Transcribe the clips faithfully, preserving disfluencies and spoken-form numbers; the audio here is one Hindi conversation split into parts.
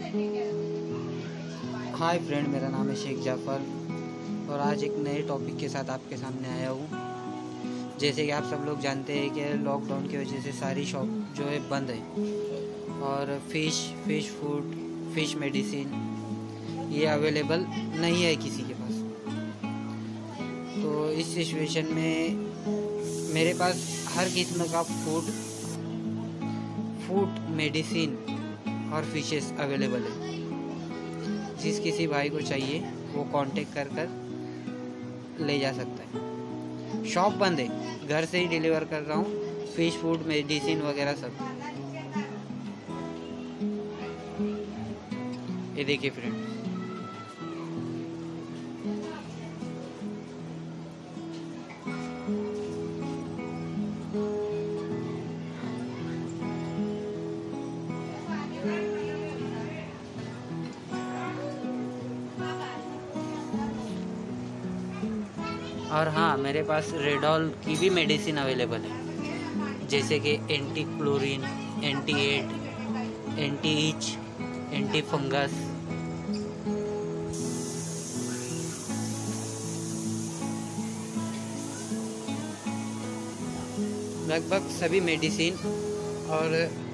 हाय फ्रेंड, मेरा नाम है शेख जाफ़र और आज एक नए टॉपिक के साथ आपके सामने आया हूँ। जैसे कि आप सब लोग जानते हैं कि लॉकडाउन की वजह से सारी शॉप जो है बंद है और fish fish food fish medicine ये अवेलेबल नहीं है किसी के पास। तो इस सिचुएशन में मेरे पास हर किस्म का फूड फूड मेडिसिन और फिशेस अवेलेबल है। जिस किसी भाई को चाहिए वो कांटेक्ट कर कर ले जा सकता है। शॉप बंद है, घर से ही डिलीवर कर रहा हूँ फिश फूड मेडिसिन वगैरह सब। ये देखिए फ्रेंड, और हाँ, मेरे पास रेडॉल की भी मेडिसिन अवेलेबल है, जैसे कि anti chlorine, anti aid, anti itch, anti fungus. लगभग सभी मेडिसिन और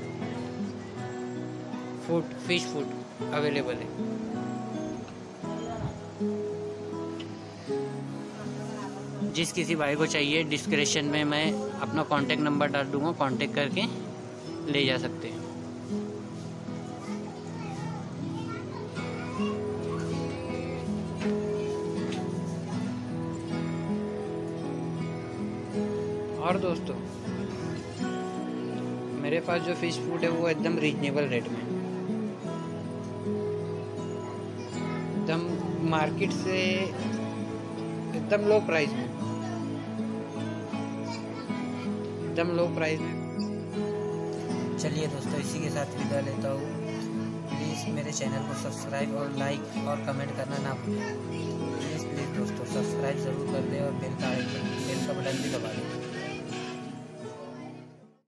फूड फिश फूड अवेलेबल है। जिस किसी भाई को चाहिए, डिस्क्रिप्शन में मैं अपना कांटेक्ट नंबर डाल दूंगा, कांटेक्ट करके ले जा सकते हैं। और दोस्तों, मेरे पास जो फिश फूड है वो एकदम रीजनेबल रेट में, एकदम मार्केट से एकदम लो प्राइस में एकदम लो प्राइस में चलिए दोस्तों, इसी के साथ विदा लेता हूँ। प्लीज़ मेरे चैनल को सब्सक्राइब और लाइक और कमेंट करना ना भूलें। प्लीज़ प्लीज़ दोस्तों, सब्सक्राइब ज़रूर कर दें और बेल का बेल का बटन भी दबा दें।